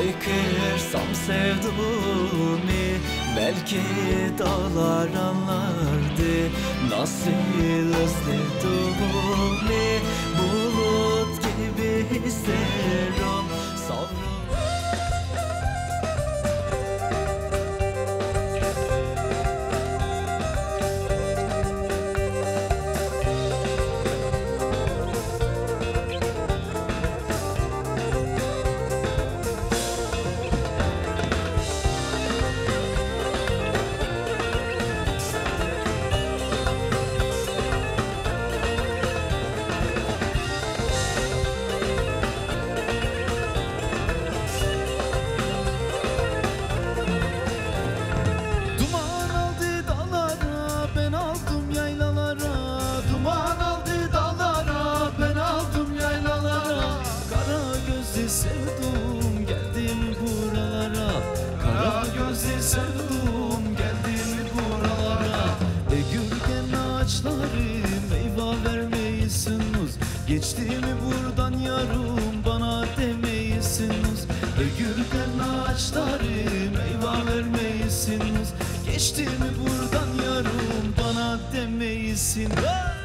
haykırsam sevduğumu belki dağlar anlardı. Nasıl özlediğimi bulut gibi hissediyorum. Savrul sevdum geldim buralara, kara gözlü sevdum geldim buralara. Gürgen ağaçları meyve vermeyesiniz, geçti mi buradan yarım bana demeyesiniz. Gürgen ağaçları meyve vermeyesiniz, geçti mi buradan yarım bana demeyesiniz.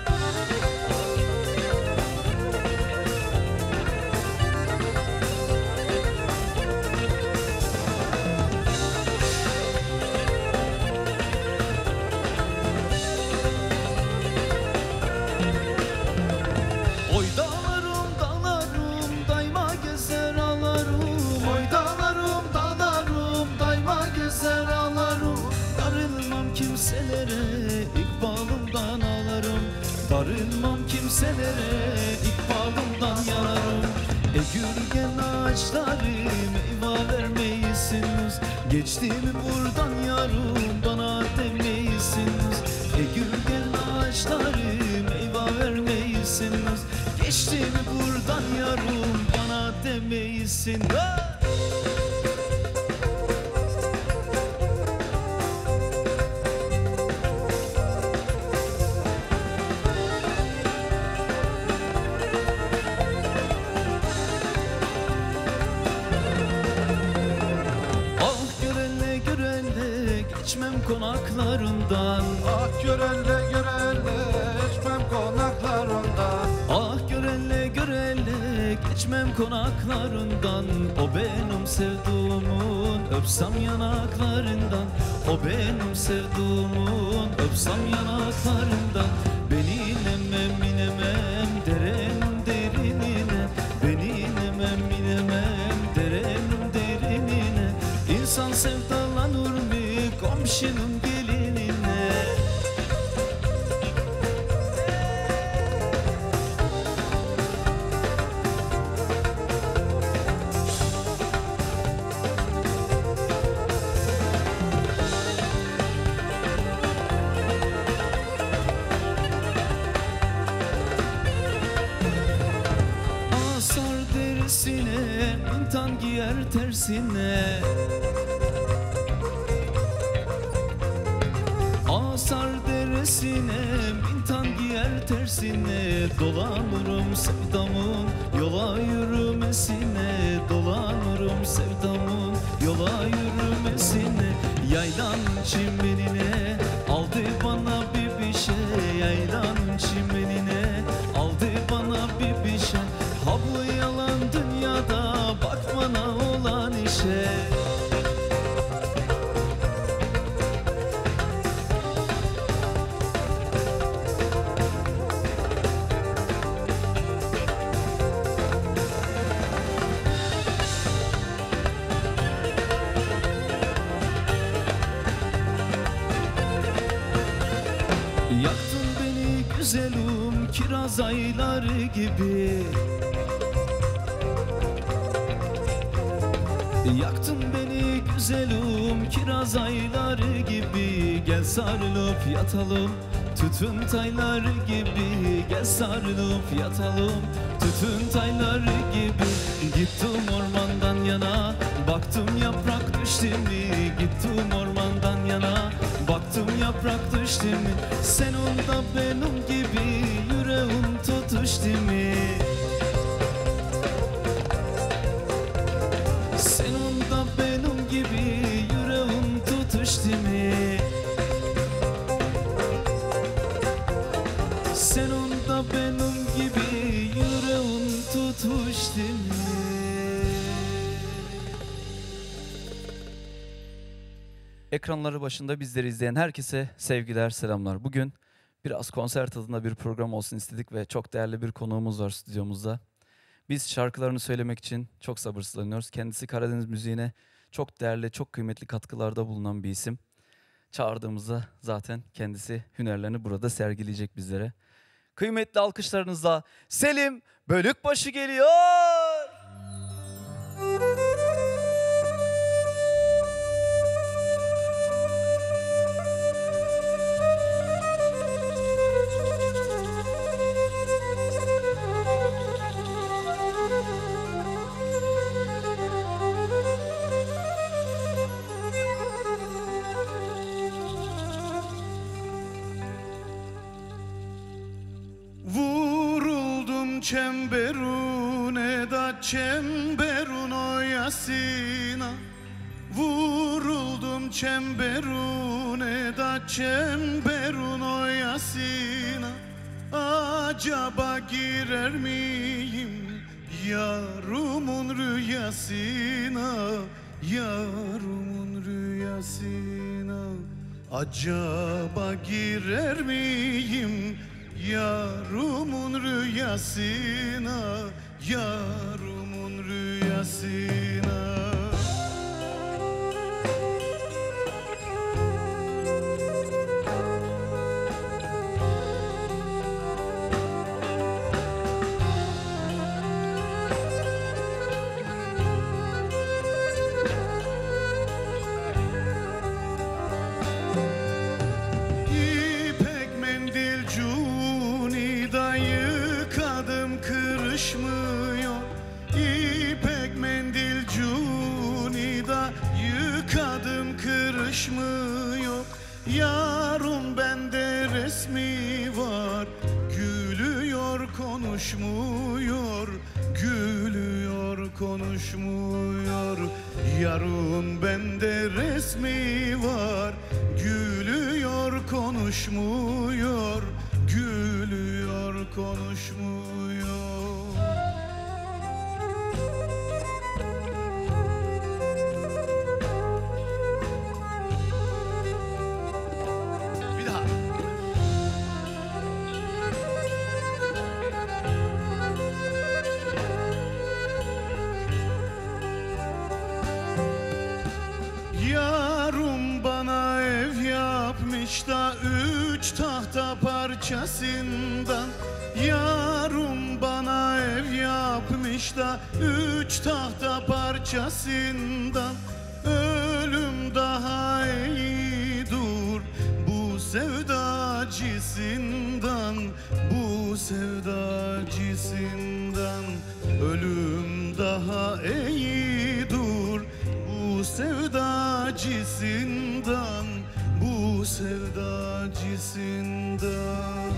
Kimselere ikbalımdan ağlarım, darılmam kimselere ikbalımdan yanarım. Gürgen ağaçları meyve vermeyesiniz, geçti mi buradan yarım bana demeyesiniz. Gürgen ağaçları meyve vermeyesiniz, geçti mi buradan yarım bana demeyesiniz. Geçmem konaklarından, ah görenle görenle geçmem konaklarından. Ah görenle görenle geçmem konaklarından. O benim sevduğumun öpsem yanaklarından. O benim sevduğumun öpsem yanaklarından. Beni inemem inemem derenin derinine, beni inemem inemem derenin derinine. İnsan sevdalanır mı komşunun gelinine? Asar derisine, mintan giyer tersine. Asar deresine, mintan giyer tersine. Dolanırım sevdamın yola yürümesine, dolanırım sevdamın yola yürümesine. Yaylan çimenine aldı bana bir şey, yaylan çimenine aldı bana bir şey. Ha bu yalan dünyada bak bana olan işe. Yaktın beni güzelim kiraz ayları gibi. Yaktın beni güzelim kiraz ayları gibi. Gel sarılıp yatalım tütün tayları gibi. Gel sarılıp yatalım tütün tayları gibi. Gittim ormandan yana, baktım yaprak düştü mi? Gittim ormandan yana, baktım yaprak düştü mi? Sen onda benim gibi yüreğim tutuştu mi? Sen benim gibi yüreğim tutuştu mu? Ekranları başında bizleri izleyen herkese sevgiler, selamlar. Bugün biraz konser tadında bir program olsun istedik ve çok değerli bir konuğumuz var stüdyomuzda. Biz şarkılarını söylemek için çok sabırsızlanıyoruz. Kendisi Karadeniz müziğine çok değerli, çok kıymetli katkılarda bulunan bir isim. Çağırdığımızda zaten kendisi hünerlerini burada sergileyecek bizlere. Kıymetli alkışlarınızla Selim Bölükbaşı geliyor. Vuruldum çemberune da çemberun oyasına. Vuruldum çemberune da çemberun oyasına. Acaba girer miyim yarumun rüyasına, yarumun rüyasına? Acaba girer miyim yarumun rüyasına, yarumun rüyasına? Kırışmıyor İpek mendil cunida, yıkadım kırışmıyor. Yarın bende resmi var, gülüyor konuşmuyor, gülüyor konuşmuyor. Yarın bende resmi var, gülüyor konuşmuyor, gülüyor konuşmuyor. Bir daha. Yarım bana ev yapmış da 3 tahta parçasından. Yarım bana ev yapmış da 3 tahta parçasından. Ölüm daha iyi dur bu sevdacısından, bu sevdacısından. Ölüm daha iyi dur bu sevdacısından, bu sevdacısından.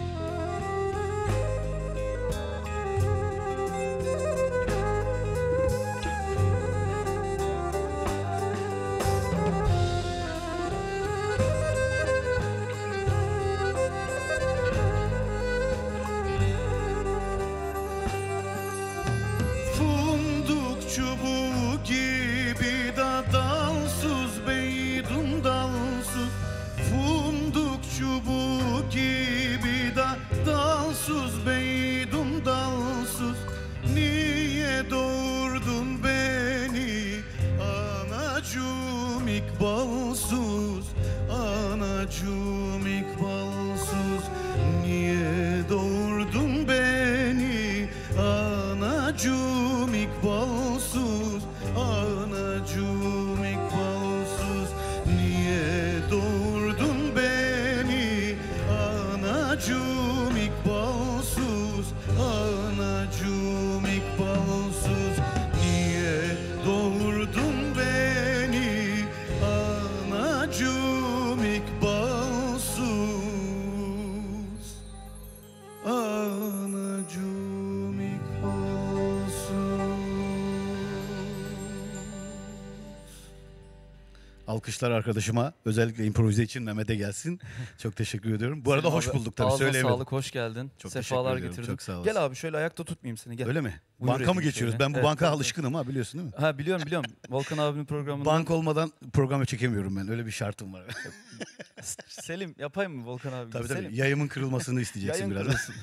Çubuğu gibi da dalsız beydum dalsız. Funduk çubuğu gibi da dalsız beydum dalsız. Niye doğurdun beni anacığım ikbalsız, anacığım ikbalsız? Niye doğurdun beni anacığım ikbalsız, anacığım ikbalsız? Niye doğurdun beni anacığım ikbalsız, anacığım ikbalsız? Niye doğurdun beni anacığım ikbalsız, anacığım ikbalsız? Alkışlar arkadaşıma. Özellikle improvize için Mehmet'e gelsin. Çok teşekkür ediyorum. Bu arada Selim hoş abi, bulduk tabii. Ağzına Söyleyemedim. sağlık, hoş geldin. Çok Sefalar teşekkür ediyorum, getirdin. çok sağ olasın. Gel abi şöyle ayakta tutmayayım seni, gel. Öyle mi? Buyur Banka mı edeyim geçiyoruz? şöyle. Ben bu Evet, banka tabii, alışkınım ha, biliyorsun değil mi? Ha biliyorum. Volkan abinin programında. Bank olmadan programı çekemiyorum ben. Öyle bir şartım var. Selim yapayım mı Volkan abi? Tabii Selim. tabii. Yayımın kırılmasını isteyeceksin Yayın biraz. kırılsın.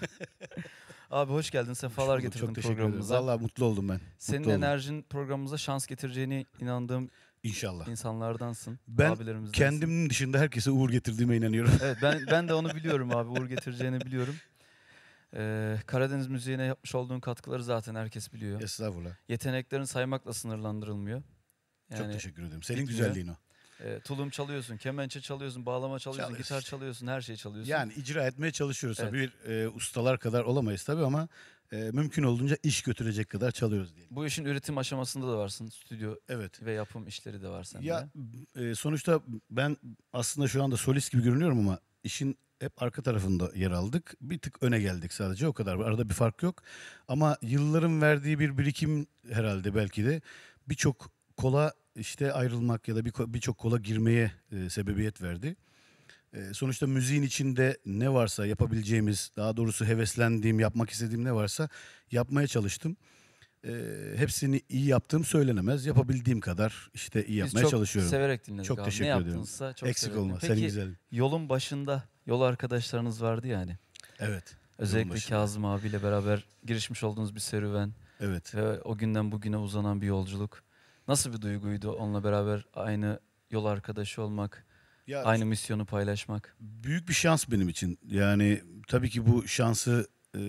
Abi hoş geldin. Sefalar Hoş bulduk, getirdin çok teşekkür ederim. programımıza. Vallahi mutlu oldum ben. Senin Mutlu oldum. enerjin programımıza şans getireceğine inandığım İnşallah. insanlardansın. Ben abilerimizdensin. kendimin dışında herkese uğur getirdiğime inanıyorum. Evet ben de onu biliyorum abi. Uğur getireceğini biliyorum. Karadeniz müziğine yapmış olduğun katkıları zaten herkes biliyor. Estağfurullah. Yeteneklerin saymakla sınırlandırılmıyor. Çok teşekkür ederim. Senin bitmiyor. güzelliğin o. Tulum çalıyorsun, kemençe çalıyorsun, bağlama çalıyorsun, Çalıyorsun. gitar çalıyorsun, her şeyi çalıyorsun. Yani icra etmeye çalışıyoruz. Evet. Tabii ustalar kadar olamayız tabii ama mümkün olduğunca iş götürecek kadar çalıyoruz diyelim. Bu işin üretim aşamasında da varsın. Stüdyo Evet. ve yapım işleri de var sende. Ya sonuçta ben aslında şu anda solist gibi görünüyorum ama işin hep arka tarafında yer aldık. Bir tık öne geldik sadece, o kadar. Arada bir fark yok. Ama yılların verdiği bir birikim herhalde belki de birçok kola işte ayrılmak ya da birçok kola girmeye sebebiyet verdi. Sonuçta müziğin içinde ne varsa yapabileceğimiz, daha doğrusu heveslendiğim, yapmak istediğim ne varsa yapmaya çalıştım. Hepsini iyi yaptığım söylenemez. Yapabildiğim kadar işte iyi yapmaya Biz çok çalışıyorum. severek dinledik Çok abi. teşekkür ne ediyorum. yaptınızsa çok Eksik severek olma. dinledik. Senin Peki güzel. yolun başında yol arkadaşlarınız vardı yani. Evet. Özellikle başında. Kazım abiyle beraber girişmiş olduğunuz bir serüven Evet. ve o günden bugüne uzanan bir yolculuk. Nasıl bir duyguydu onunla beraber aynı yol arkadaşı olmak, Ya aynı misyonu paylaşmak? büyük bir şans benim için. Yani tabii ki bu şansı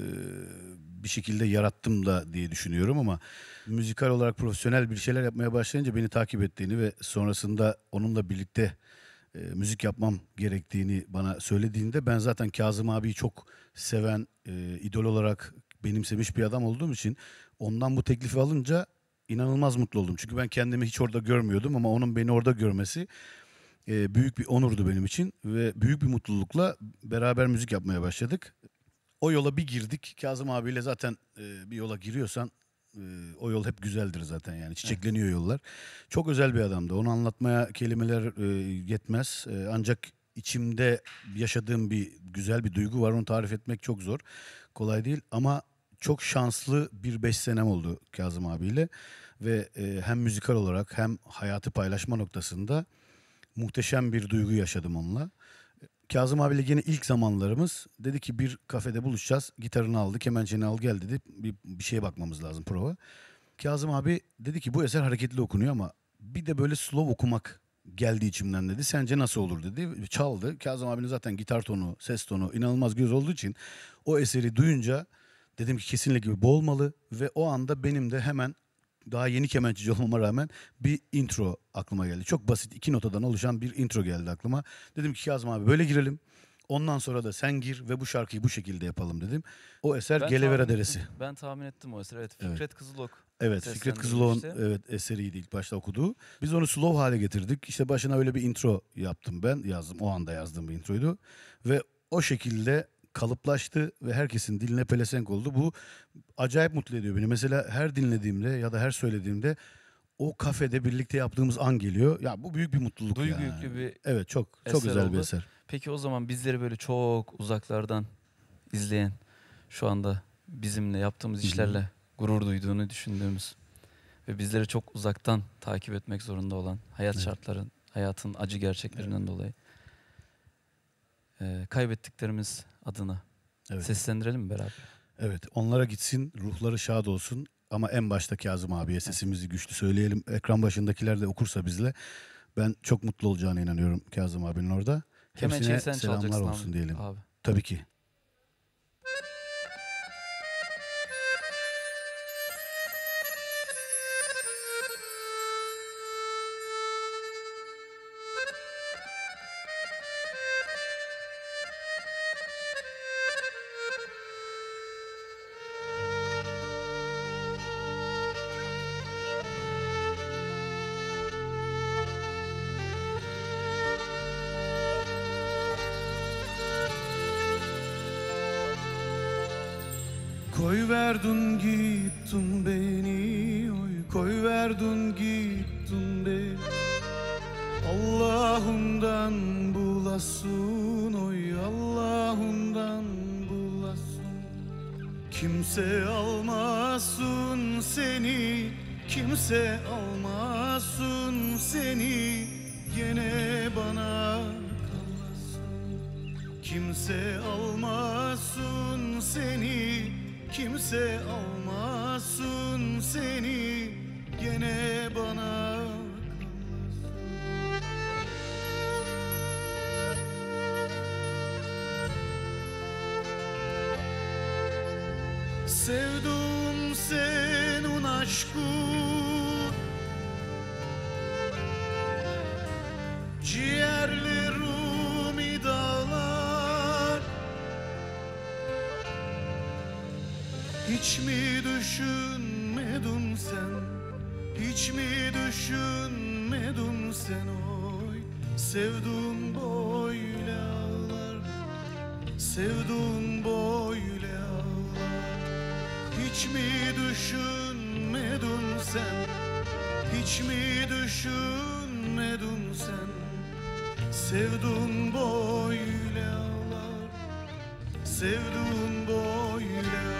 bir şekilde yarattım da diye düşünüyorum ama müzikal olarak profesyonel bir şeyler yapmaya başlayınca beni takip ettiğini ve sonrasında onunla birlikte müzik yapmam gerektiğini bana söylediğinde, ben zaten Kazım abiyi çok seven, idol olarak benimsemiş bir adam olduğum için ondan bu teklifi alınca inanılmaz mutlu oldum. Çünkü ben kendimi hiç orada görmüyordum ama onun beni orada görmesi büyük bir onurdu benim için ve büyük bir mutlulukla beraber müzik yapmaya başladık. O yola bir girdik. Kazım abiyle zaten bir yola giriyorsan o yol hep güzeldir zaten, yani çiçekleniyor yollar. Çok özel bir adamdı. Onu anlatmaya kelimeler yetmez. Ancak içimde yaşadığım bir güzel bir duygu var. Onu tarif etmek çok zor. Kolay değil ama çok şanslı bir 5 senem oldu Kazım abiyle ve hem müzikal olarak hem hayatı paylaşma noktasında muhteşem bir duygu yaşadım onunla. Kazım abiyle yine ilk zamanlarımız, dedi ki bir kafede buluşacağız. Gitarını aldı, kemençeni al gel dedi. Bir şeye bakmamız lazım, prova. Kazım abi dedi ki bu eser hareketli okunuyor ama bir de böyle slow okumak geldi içimden dedi. Sence nasıl olur dedi. Çaldı. Kazım abinin zaten gitar tonu, ses tonu inanılmaz göz olduğu için o eseri duyunca dedim ki kesinlikle bu olmalı ve o anda benim de hemen, daha yeni kemençeci olmama rağmen, bir intro aklıma geldi. Çok basit 2 notadan oluşan bir intro geldi aklıma. Dedim ki Kazım abi böyle girelim. Ondan sonra da sen gir ve bu şarkıyı bu şekilde yapalım dedim. O eser Ben Gelevera tahmin Deresi. ettim. Ben tahmin ettim o eseri. Evet, Evet. Fikret Kızılok. Evet, Fikret Kızılok'un seslendirmişti. eseriydi ilk başta okuduğu. Biz onu slow hale getirdik. İşte başına öyle bir intro yaptım ben. Yazdım. O anda yazdığım bir introydu. Ve o şekilde kalıplaştı ve herkesin diline pelesenk oldu. Bu acayip mutlu ediyor beni. Mesela her dinlediğimde ya da her söylediğimde o kafede birlikte yaptığımız an geliyor. Ya bu büyük bir mutluluk Duygu yani. yüklü bir Evet, çok eser güzel bir oldu. eser. Peki o zaman bizleri böyle çok uzaklardan izleyen, şu anda bizimle yaptığımız işlerle gurur duyduğunu düşündüğümüz ve bizleri çok uzaktan takip etmek zorunda olan hayat şartların, hayatın acı gerçeklerinden dolayı kaybettiklerimiz adına Evet. seslendirelim mi beraber? Evet, onlara gitsin, ruhları şad olsun. Ama en başta Kazım abiye sesimizi güçlü söyleyelim. Ekran başındakiler de okursa bizle, ben çok mutlu olacağına inanıyorum Kazım abinin orada. Kemençeyi Hepsine sen selamlar çalacaksın olsun abi. diyelim. Abi. Tabii ki. Koy verdin gittin beni, oy koy verdin gittin beni. Allah'ından bulasın, oy Allah'ından bulasın. Kimse almasın seni, kimse almasın seni, gene bana kalasın. Kimse almasın seni, kimse almasın seni, gene bana kalasın. Sevdum senin aşkın, ciğerlerimi dağlar. Hiç mi düşünmedin sen, hiç mi düşünmedin sen, oy sevdum böyle ağlar, sevdum böyle ağlar. Hiç mi düşünmedin sen, hiç mi düşünmedin sen, sevdum böyle ağlar, sevdum böyle ağlar.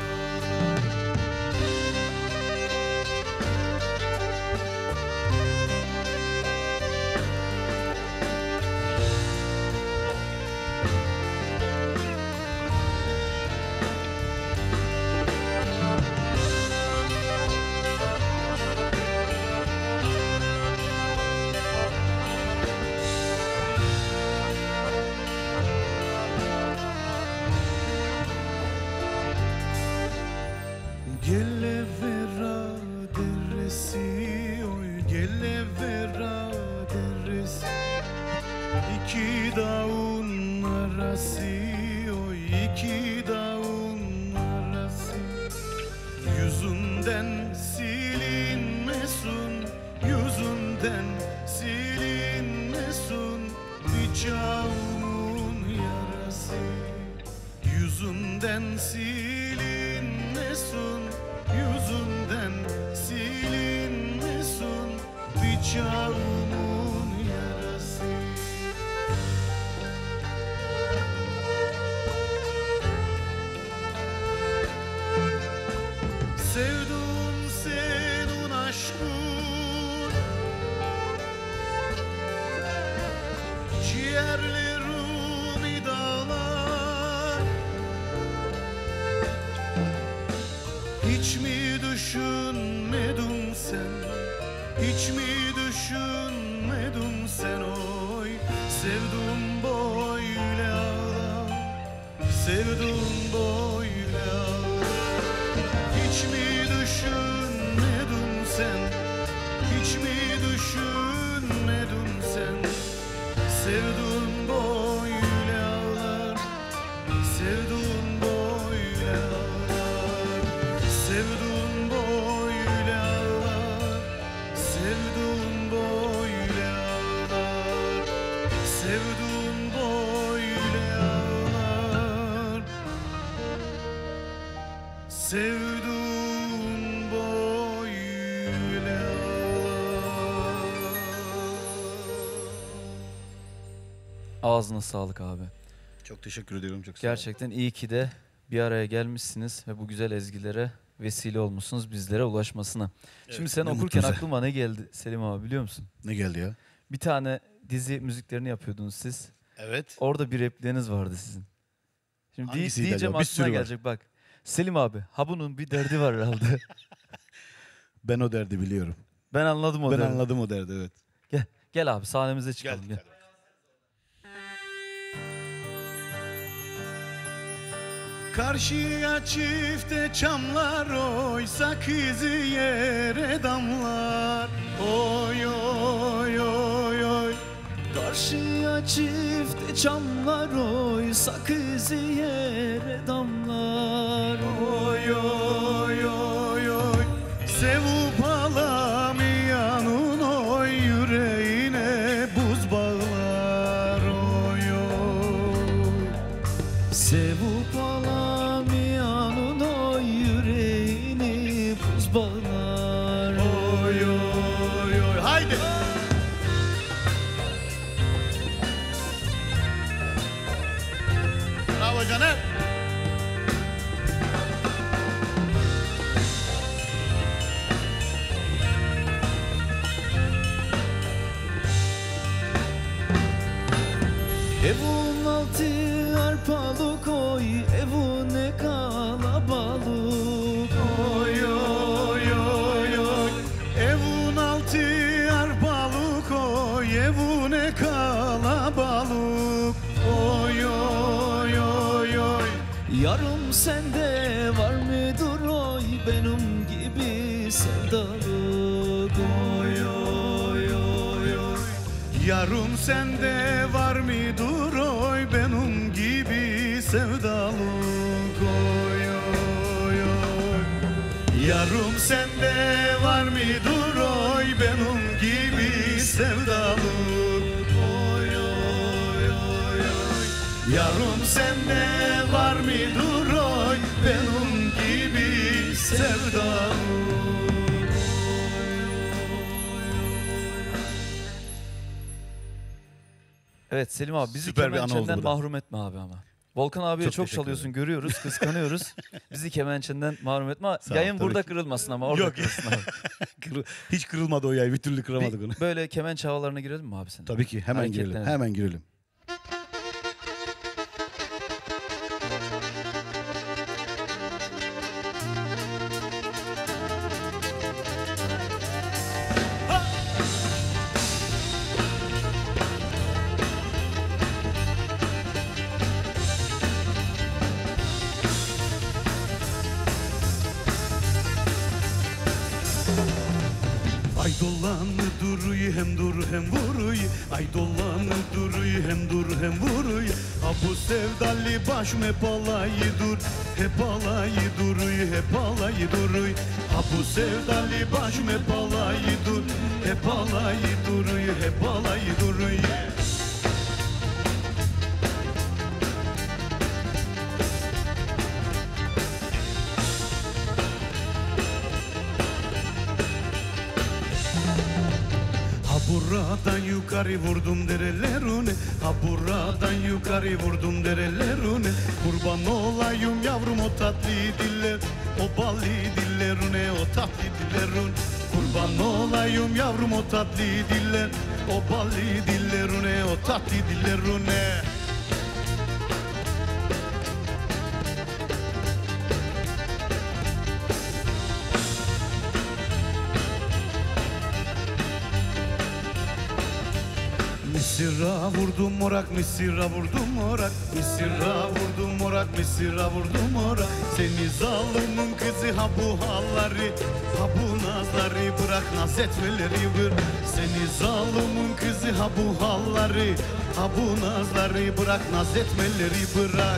Gelevera deresi, oy Gelevera deresi. İki dağın arası, oy iki dağın arası. Yüzünden silinmesin, yüzünden silinmesin bıçağımın yarası. Yüzünden silinmesin, yüzünden silinmesin bıçağımın yarası. Sevdum senin aşkın, ciğerlerimi dağlar. Hiç mi düşünmedin sen, hiç mi düşünmedin sen, oy sevdum böyle ağlar, sevdum böyle ağlar. Hiç mi düşünmedin sen, hiç mi düşünmedin sen, sevdum böyle ağlar, sevdum böyle ağlar, sevdum böyle ağlar, sevdum böyle ağlar, sevdum böyle ağlar, sevdum böyle ağlar. Ağzına sağlık abi. Çok teşekkür ediyorum, çok sağ olun. Gerçekten iyi ki de bir araya gelmişsiniz ve bu güzel ezgilere vesile olmuşsunuz bizlere ulaşmasına. Şimdi sen ne okurken mutlu bize. aklıma ne geldi Selim abi biliyor musun? Ne geldi ya? Bir tane dizi müziklerini yapıyordunuz siz. Evet. Orada bir repliğiniz vardı sizin. Şimdi Hangisiydi diyeceğim acaba? Bir aklına sürü var. gelecek bak. Selim abi, ha bunun bir derdi var herhalde. Ben o derdi biliyorum. Ben anladım o Ben derdi. anladım o derdi, evet. Gel abi sahnemize çıkalım. Gel. Karşıya çifte çamlar, oy sakızı yere damlar. Oy oy oy oy. Karşıya çifte çamlar, oy sakızı yere damlar. Oy oy oy oy. Sevup alamayanın oy yüreğine buz bağlar. Oy oy. Sevup alamayanın oy yüreğini buz bağlar. Oy oy oy. Haydi. Yarım sende var mıdır oy benim gibi sevdalık oy oy oy oy. Yarım sende var mıdır oy benim gibi sevdalık oy oy oy. Yarım sende var mıdır oy benim gibi sevdalık oy oy oy oy. Yarım sende var mıdır oy benim gibi sevdalık. Evet Selim abi bizi Süper bir an oldu kemençenden bu da. mahrum etme abi ama. Volkan abiye Çok çok teşekkür çalıyorsun, ederim. görüyoruz, kıskanıyoruz. Bizi kemençenden mahrum etme. Sağ ol, Yayın tabii burada ki. kırılmasın ama orada Yok. kırılsın abi. Hiç kırılmadı o yay, bir türlü kıramadık onu. Böyle kemençe havalarına girelim mi abi sen? Tabii ki hemen girelim. Hareketlenelim. Hemen girelim. Ay dolanı duruyu hem dur hem vuruyu. Ay dolanı duruyu hem dur hem vuruyu. Ha bu sevdalı başım hep alayı dur. Hep alayı duruyu, hep alayı duruyu. Ha bu sevdalı başım hep alayı dur. Hep alayı duruyu, hep alayı duruyu. Ha buradan yukarı vurdum derelerune. Ha buradan yukarı vurdum derelerune. Kurban olayım yavrum o tatlı diller. O ballı dillerune, o tatlı dillerun. Kurban olayım yavrum o tatlı diller. O ballı dillerune, o tatlı dillerune. Misira vurdum morak, misira vurdum morak. Misira vurdum morak, misira vurdum morak. Seni zalimin kızı ha bu halları, ha bu nazları bırak, naz etmeleri bir. Seni zalimin kızı ha bu halları, ha bu nazları bırak, naz etmeleri bırak.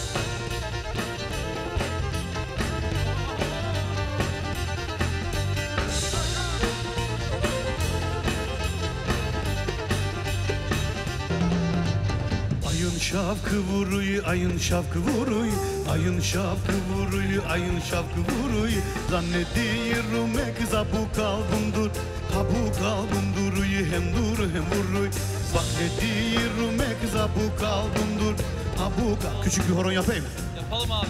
Ayın şapkı vuruyu, ayın şapkı vuruyu. Ayın şapkı vuruyu, ayın şapkı vuruyu. Zannediyorum kıza bu kalbimdur. Ha bu kalbim duruyu, hem dur hem vuruyu. Bak ne diyorum kıza bu kalbimdur. Ha bu kalbim. Küçük bir horon yapayım. Yapalım abi.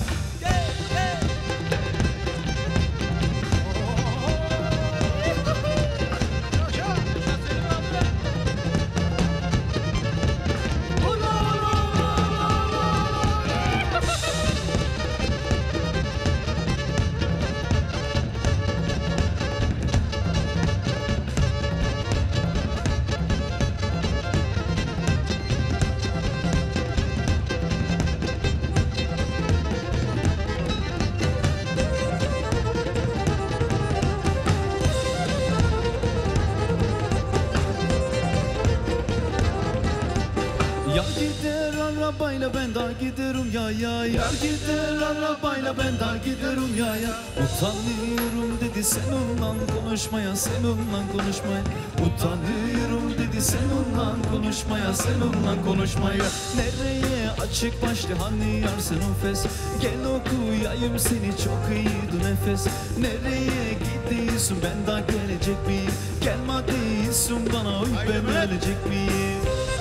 Yar gider arabayla ben daha giderim ya ya. Yar gider arabayla ben daha giderim ya ya. Utanıyorum dedi sen onunla konuşmaya, sen onunla konuşmaya. Utanıyorum dedi sen onunla konuşmaya, sen onunla konuşmaya. Nereye açık başlı hani yar sen nefes. Gel okuyayım seni çok iyiydi nefes. Nereye gidiyorsun ben daha gelecek miyim? Gelme değilsin bana oy ben ölecek miyim?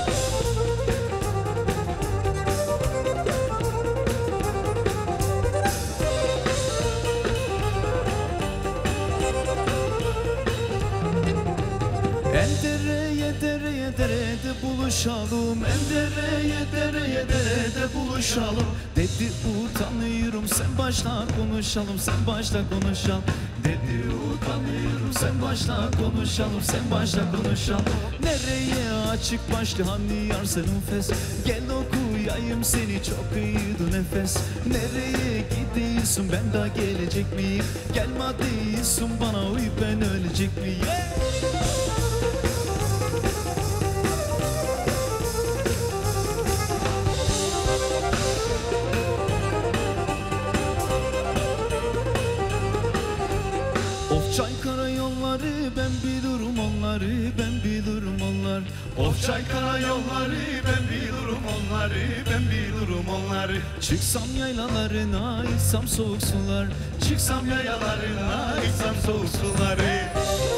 El dereye dereye derede buluşalım. El dereye dereye derede buluşalım. Dedi utanıyorum sen başla konuşalım, sen başla konuşalım. Dedi utanıyorum sen başla konuşalım, sen başla konuşalım. Nereye açık başlı hani yar senin fes. Gel oku duyayım seni çok iyiydi nefes. Nereye gidiyorsun ben daha gelecek miyim? Gelme diyorsun bana uy ben ölecek miyim? Of Çaykara yolları ben bilirim onları, ben bilirim onlar. Of Çaykara yolları ben bilirim onları, ben bilirim onları. Çıksam yaylalarına içsem soğuk sular, Çıksam yayalarına içsem soğuk suları.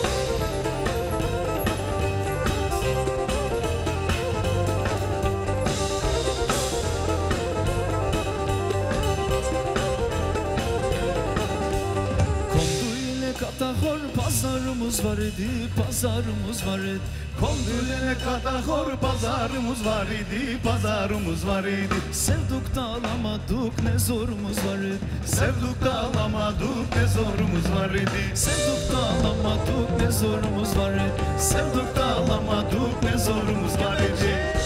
Kondu ile Katahor pazarımız var idi, pazarımız var idi. Kondülene kadar hor pazarımız var idi, pazarımız var idi. Sevduk da alamadık ne zorumuz var idi. Sevduk da alamadık ne zorumuz var idi. Sevduk da alamadık ne zorumuz var idi. Sevduk da alamadık ne zorumuz var idi.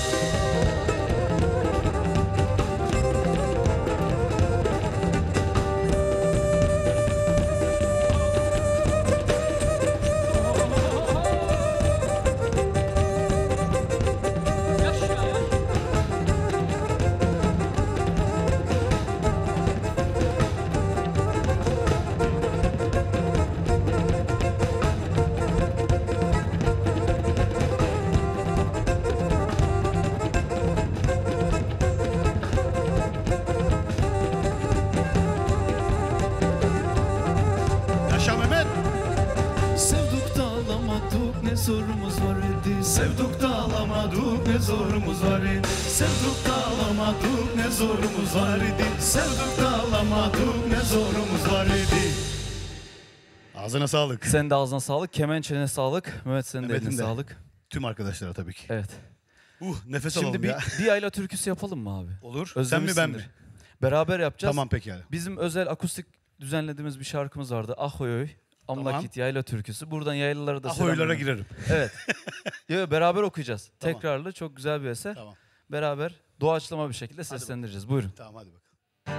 Yaşa Mehmet! Sevduk da alamadık ne zorumuz var idi. Sevduk da alamadık ne zorumuz var idi. Sevduk da alamadık ne zorumuz var idi. Sevduk da alamadık ne zorumuz var idi. Ağzına sağlık. Sen de ağzına sağlık, kemençene sağlık. Mehmet senin de Mehmet'in eline de. sağlık. Tüm arkadaşlara tabii ki. Evet. Nefes Şimdi alalım bir, ya. bir yayla türküsü yapalım mı abi? Olur. Sen Özlemişsindir. mi ben mi? Beraber yapacağız. Tamam pekala. Bizim özel akustik düzenlediğimiz bir şarkımız vardı. Ahoyoy, Amlakit Yayla Türküsü. Buradan yaylalara da Ahoylara selamlar. girerim. Evet. Yo, beraber okuyacağız. Tamam. Tekrarlı çok güzel bir eser. Tamam. Beraber doğaçlama bir şekilde seslendireceğiz. Buyurun. Tamam hadi bakalım.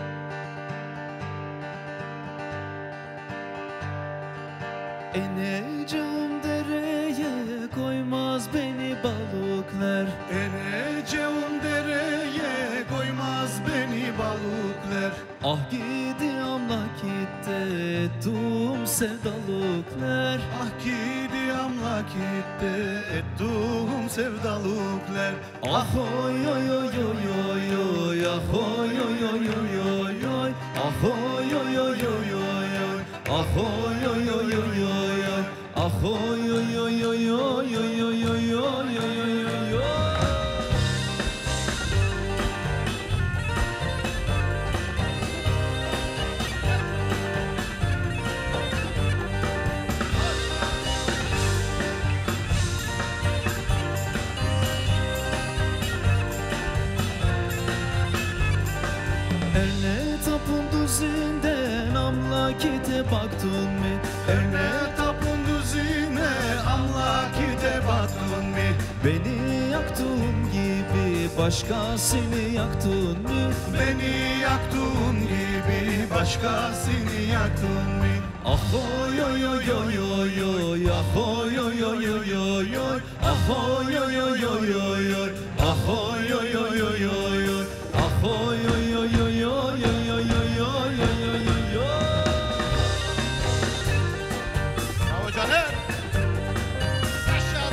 Eneceğim dereye koymaz beni balıklar. Eneceğim dereye koymaz beni balıklar. Ah gidi amlakitte ettim sevdalıklar. Ah gidi amlakitte ettiğim sevdalıklar. Ah oy oy oy oy oy oy, ah oy oy oy oy oy oy, ah oy oy oy oy oy oy, ah oy oy oy oy oy oy, ah oy oy oy oy oy oy oy oy oy oy oy oy. Erne tapın düzünden amlakite baktın mı? Erne tapın düzine amlakite baktın mı? Beni yaktığın gibi başkasını yaktın mı? Beni yaktığın gibi başkasını yaktın mı? Ah oy oy oy oy oy oy, ah oy oy oy oy oy oy, ah oy oy oy oy oy oy, ah oy oy oy oy oy oy, ah oy oy oy oy oy oy oy oy oy oy oy oy. Bravo Caner. Yaşa.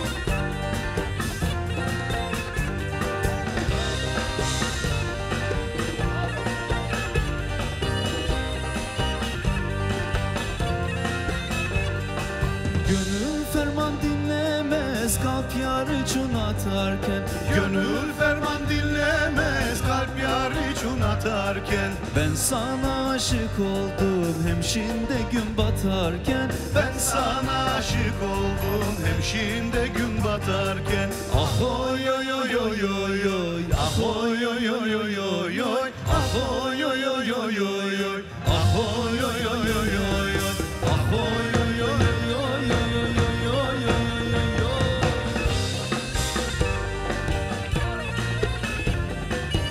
Gönül ferman dinlemez kalp yar için atarken. Gönül ferman dinlemez kalp yar için atarken. Ben sana aşık oldum hem şimdi gün batarken. Ben sana aşık oldum hem şimdi gün batarken. Ah oy oy oy oy oy oy, ah oy oy oy oy oy oy, ah oy oy oy oy oy oy, ah oy oy oy oy oy oy, ah oy oy oy oy oy oy oy oy oy oy.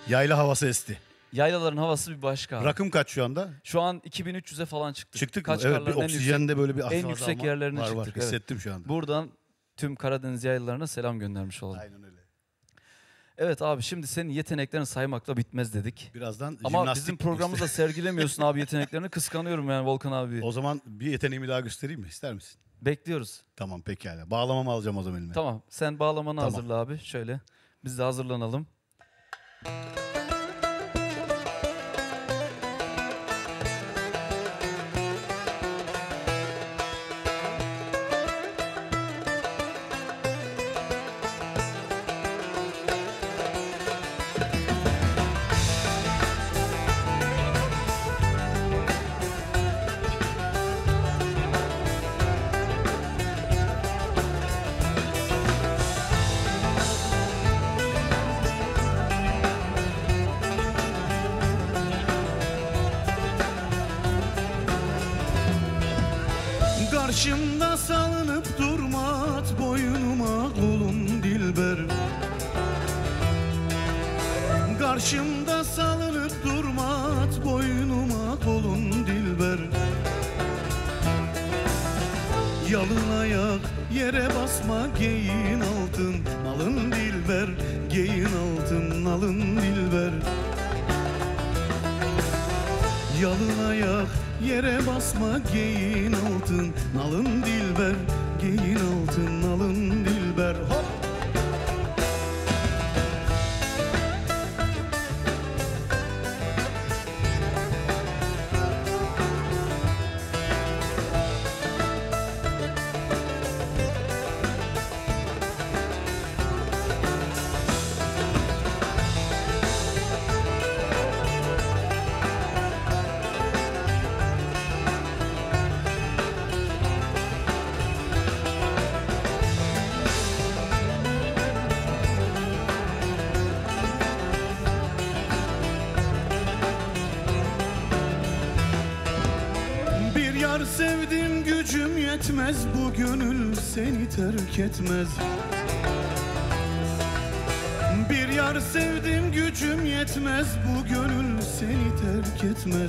Yayla havası esti. Yaylaların havası bir başka. abi. Rakım kaç şu anda? Şu an 2300'e falan çıktık. Çıktık mı? Evet, Kaçkarların bir oksijende böyle bir en hafif yüksek azalma yerlerine var, çıktık. Var. Evet. Hissettim şu anda. Buradan tüm Karadeniz yaylalarına selam göndermiş olalım. Aynen öyle. Evet abi, şimdi senin yeteneklerini saymakla bitmez dedik. Birazdan Ama jimnastik bizim programımızda sergilemiyorsun abi yeteneklerini. Kıskanıyorum yani Volkan abi. O zaman bir yeteneğimi daha göstereyim mi? İster misin? Bekliyoruz. Tamam pekala. Bağlamamı alacağım o zaman elime. Tamam, sen bağlamanı Tamam. hazırla abi. Şöyle biz de hazırlanalım. Karşımda salınıp durma, at boynuma kulun dilber. Karşımda salınıp durma, at boynuma kulun dilber. Yalın ayak yere basma, geyin altın nalın dilber. Geyin altın nalın dilber. Yalın ayak yere basma, geyin altın nalın dilber. Geyin altın nalın dilber. Hop! Bir yar sevdim, gücüm yetmez, bu gönül seni terk etmez. Bir yar sevdim, gücüm yetmez, bu gönül seni terk etmez.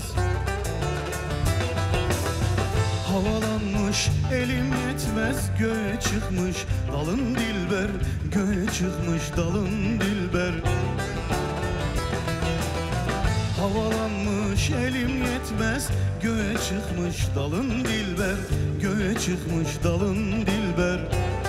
Havalanmış elim yetmez, göğe çıkmış dalın dilber. Göğe çıkmış dalın dilber. Havalanmış elim yetmez, göğe çıkmış dalın dilber. Göğe çıkmış dalın dilber.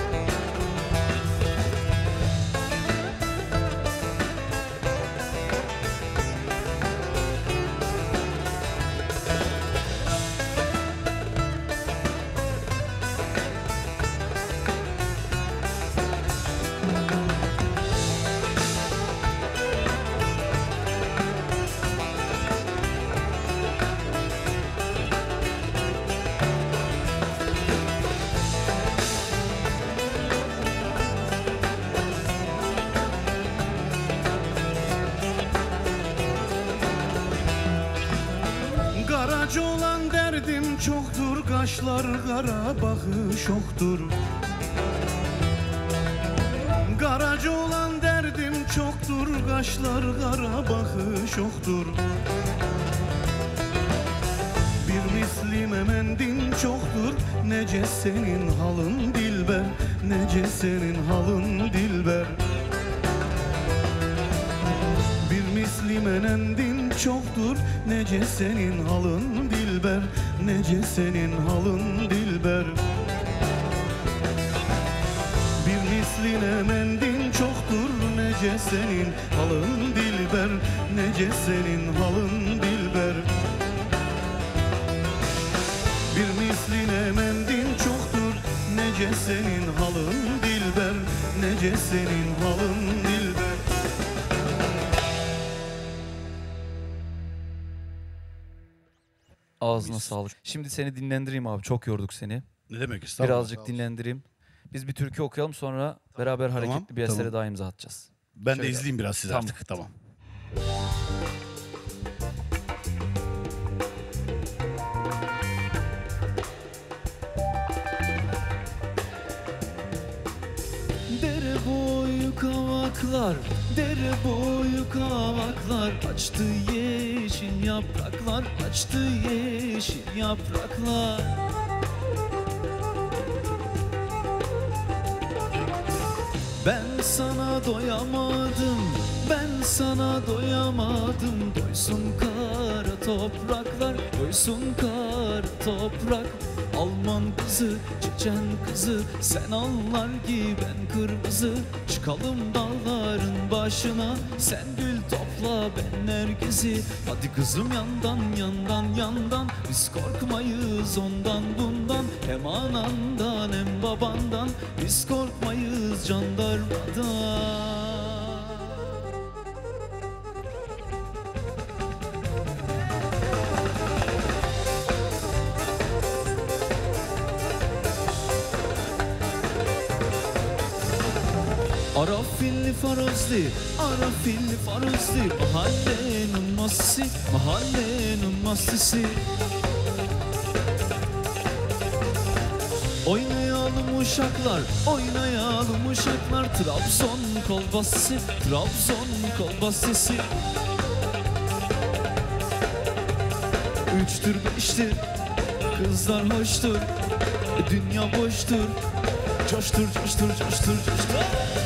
Garacı olan derdim çoktur, kaşlar kara, bakış oktur. Garacı olan derdim çoktur, kaşlar kara, bakış oktur. Bir misli memendin çoktur, nece senin halın dilber. Nece senin halın dilber. Bir misli menendin çoktur, nece senin halın dilber. Nece senin halın dilber. Bir misline mendin çoktur, nece senin halın dilber. Nece senin halın dilber. Bir misline mendin çoktur, nece senin halın dilber. Nece senin halın dilber. Ağzına sağlık. Şimdi seni dinlendireyim abi. Çok yorduk seni. Ne demek, estağfurullah. Sağ Birazcık olsun. dinlendireyim. Biz bir türkü okuyalım, sonra beraber Tamam, hareketli bir esere tamam. daha imza atacağız. Ben Şöyle. de izleyeyim biraz sizi Tamam. artık. Tamam. Dere boyu kava ırmaklar, dere boyu kavaklar, açtı yeşil yapraklar, açtı yeşil yapraklar. Ben sana doyamadım, ben sana doyamadım. Doysun kara topraklar, doysun kara toprak. Alman kızı, Çeçen kızı, sen anlar ki ben kırmızı. Çıkalım dağların başına, sen gül topla ben nergisi. Hadi kızım yandan yandan yandan, biz korkmayız ondan bundan. Hem anandan hem babandan, biz korkmayız jandarmadan. Arafilli farozli, arafilli farozli, mahallenin masisi, mahallenin masisi. Oynayalım uşaklar, oynayalım uşaklar. Trabzon kolbasisi, Trabzon kolbasisi. Üçtür beştir, kızlar hoştur, dünya boştur. Coştur, coştur, coştur, coştur.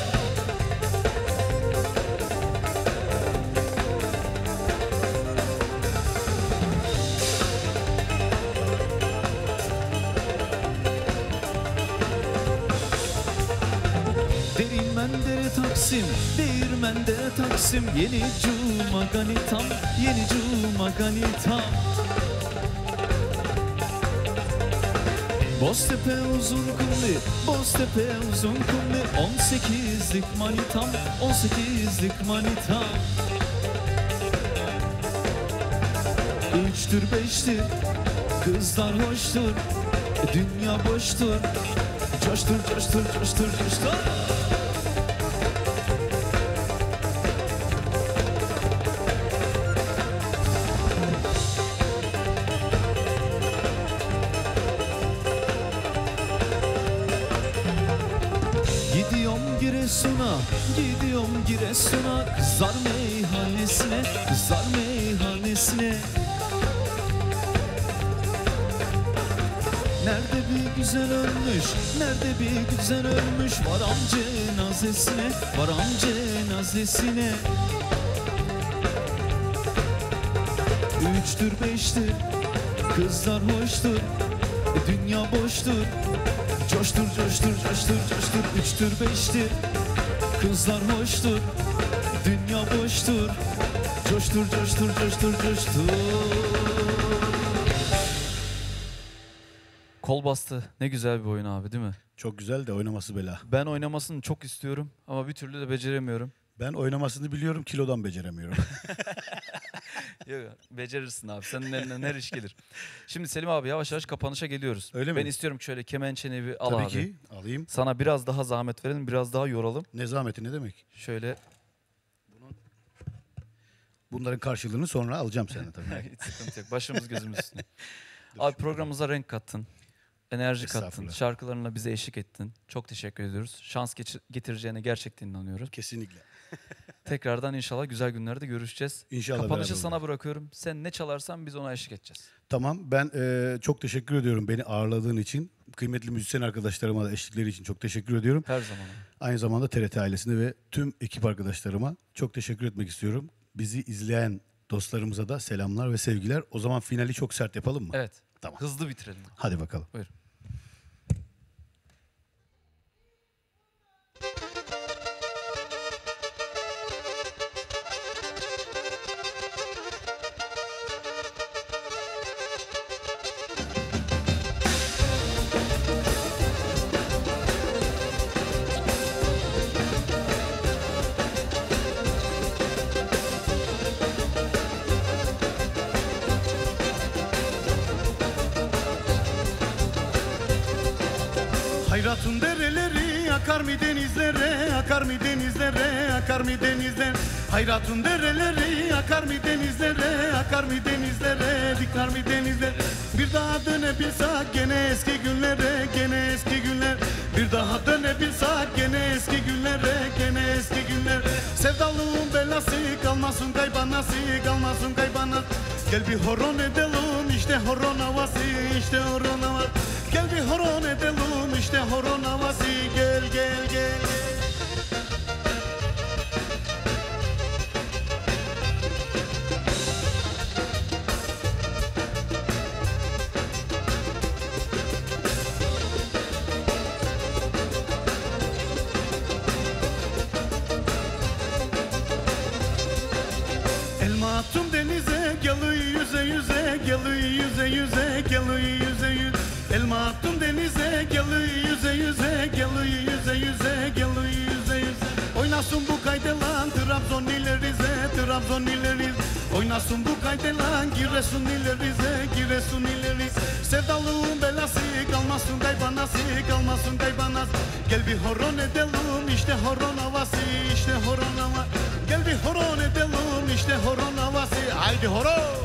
Değirmendere Taksim, değirmendere Taksim. Yeni cuma ganitam, yeni cuma ganitam. Boztepe uzun kumli, Boztepe uzun kumli. 18'lik manitam, 18'lik manitam. Üçtür beştir, kızlar hoştur, dünya boştur. Coştur, coştur, coştur, coştur. Gidiyorum Giresun'a, gidiyorum Giresun'a. Kızlar meyhanesine, kızlar meyhanesine. Nerede bir güzel ölmüş, nerede bir güzel ölmüş. Varam cenazesine, varam cenazesine. Üçtür beştir, kızlar hoştur, dünya boştur. Coştur, coştur, coştur, coştur. Üçtür beştir, kızlar hoştur, dünya boştur. Coştur, coştur, coştur, coştur. Kol bastı. Ne güzel bir oyun abi, değil mi? Çok güzel de oynaması bela. Ben oynamasını çok istiyorum ama bir türlü de beceremiyorum. Ben oynamasını biliyorum, kilodan beceremiyorum. Yok, becerirsin abi. Senin elinden her iş gelir. Şimdi Selim abi yavaş yavaş kapanışa geliyoruz. Öyle mi? Ben istiyorum ki şöyle kemençeni bir al Tabii abi. ki alayım. Sana biraz daha zahmet verelim, biraz daha yoralım. Ne zahmeti ne demek? Şöyle Bunların karşılığını sonra alacağım senden tabii. hiç sıkıntı yok. Başımız gözümüz üstüne. Abi programımıza renk kattın. Enerji kattın. Estağfurullah. Şarkılarınla bize eşlik ettin. Çok teşekkür ediyoruz. Şans getireceğine gerçekten inanıyoruz. Kesinlikle. Tekrardan inşallah güzel günlerde görüşeceğiz. İnşallah Kapanışı beraber sana bırakıyorum. Sen ne çalarsan biz ona eşlik edeceğiz. Tamam, ben çok teşekkür ediyorum beni ağırladığın için. Kıymetli müzisyen arkadaşlarıma da eşlikleri için çok teşekkür ediyorum. Her zaman. Aynı zamanda TRT ailesine ve tüm ekip arkadaşlarıma çok teşekkür etmek istiyorum. Bizi izleyen dostlarımıza da selamlar ve sevgiler. O zaman finali çok sert yapalım mı? Evet. Tamam. Hızlı bitirelim. Hadi bakalım. Buyurun. Hayratın dereleri akar mı denizlere, akar mı denizlere, akar mı denizler. Hayratun dereleri akar mı denizlere, akar mı denizlere, dikar mı denizler. Bir daha dönebilsek gene eski günlere, gene eski günler. Bir daha dönebilsek gene eski günlere, gene eski günler. Sevdalığın belası kalmasın kaybanası, kalmasın kaybanası. Gel bir horon edelim, işte horon havası, işte horon havası. Gel bir horon edelim, işte horon havası. Gel gel gel. Elma attım denize, geli yüze yüze, geli yüze yüze, geli yüze yüze. Elma attım denize, geli yüze yüze, geli yüze yüze, geli yüze yüze. Oynasın bu kaydelan, Trabzon ile Rize, Trabzon ile Rize. Oynasın bu kaydelan, Giresun ile Rize, Giresun ile Rize. Sevdalığın belası, kalmasın kaybanası, kalmasın kaybanası. Gel bir horon edelim, işte horon havası, işte horon havası. Gel bir horon edelim, işte horon havası. Haydi horon!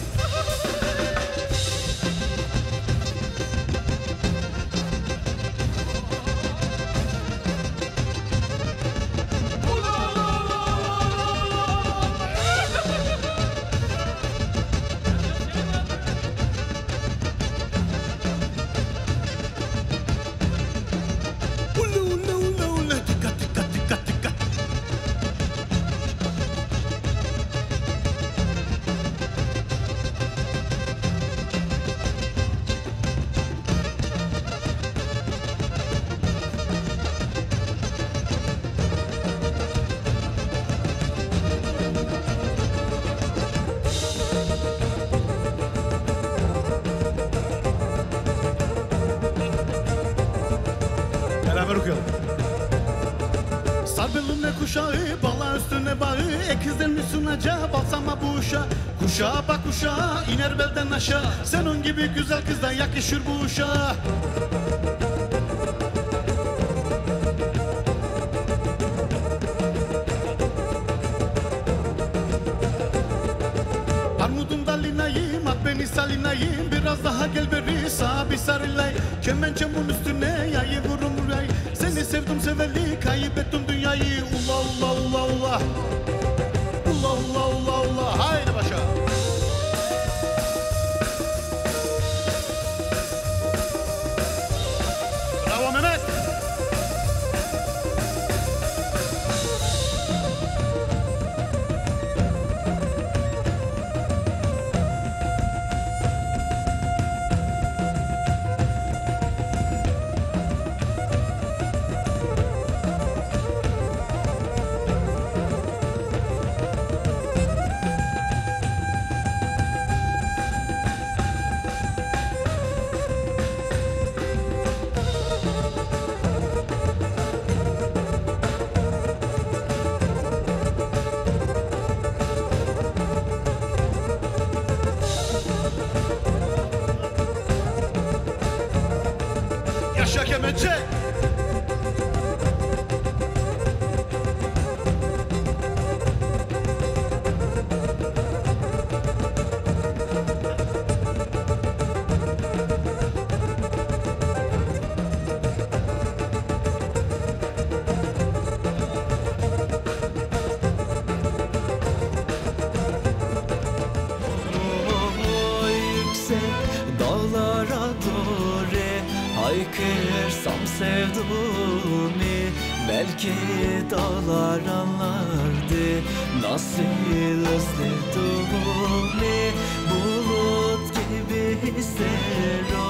Beraber okuyalım. Sar belime kuşağı, bala üstüne bağı. Ekizden mi sunacak, balsama bu uşağı. Kuşağa bak uşağa, iner belden aşağı. Senin gibi güzel kızdan yakışır bu uşağa. Armudun dalinayım, at beni salinayım. Biraz daha gel beri, sağa bir sarılayım. Kemençemin üstüne yayı vurum burayı. Seni sevdim seveli, kaybettim dünyayı. Ula ula ula ula. Ula ula ula ula. Haydi başa. Bravo Mehmet. Yaşa kemençe. Yüksek dağlara doğru haykırsam sevduğumu, belki dağlar anlardı nasıl özlediğimi. Bulut gibi hislerim